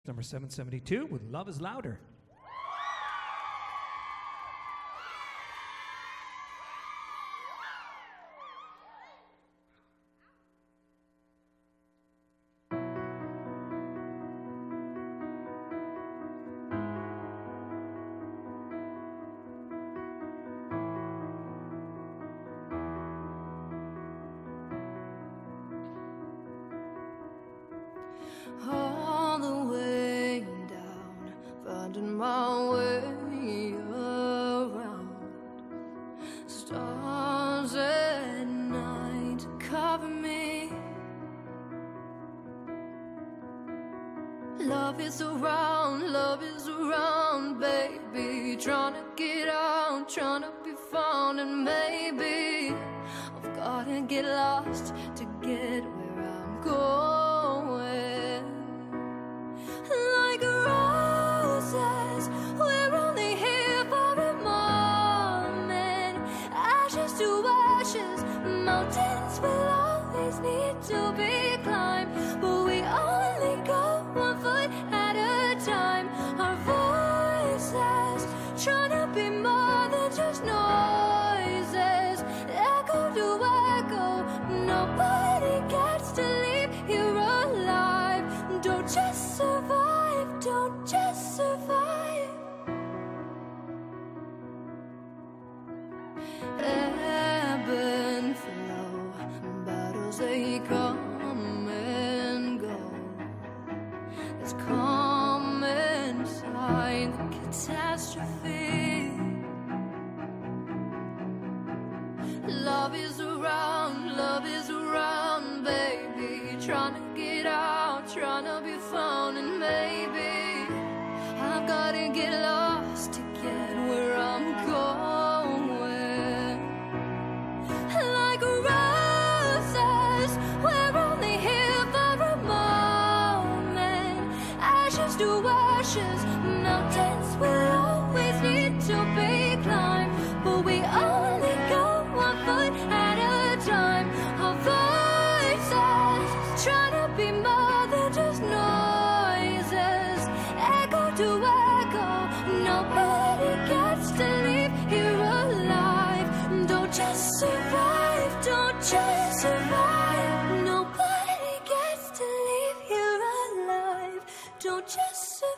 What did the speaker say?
number 772 with Love is Louder. All the way down, finding my way around. Stars at night cover me. Love is around, baby. Trying to get out, trying to be found, and maybe I've gotta get lost to get where I'm going. Like roses, we're only here for a moment. Ashes to ashes, mountains will always need to be climbed, but we only go 1 foot at a time. Our voices trying to be more than just noises, echo to echo. Nobody gets to leave here alive. Don't just survive, don't just survive. Ebb and flow, battles they come and go. There's calm inside the catastrophe. Love is around, baby. Trying to get out, trying to be found, and maybe I've gotta get lost to get where I'm going. Like roses, we're only here for a moment. Ashes to ashes, mountains will always need to be climbed, but we only go 1 foot at a time. Our voices trying to be more than just noises, echo to echo. Nobody gets to leave here alive. Don't just survive, don't just survive. Nobody gets to leave here alive. Don't just survive.